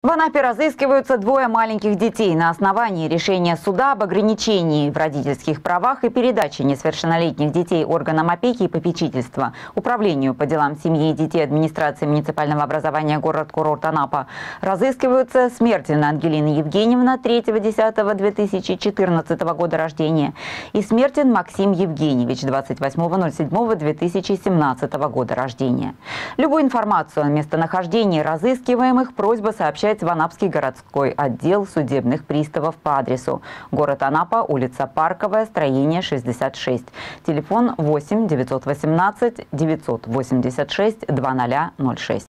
В Анапе разыскиваются двое маленьких детей на основании решения суда об ограничении в родительских правах и передаче несовершеннолетних детей органам опеки и попечительства Управлению по делам семьи и детей администрации муниципального образования город-курорт Анапа. Разыскиваются Смертина Ангелина Евгеньевна 3.10.2014 года рождения и Смертин Максим Евгеньевич 28.07.2017 года рождения. Любую информацию о местонахождении разыскиваемых просьба сообщать в Анапский городской отдел судебных приставов по адресу: город Анапа, улица Парковая, строение 66. Телефон 8 918 986 2006.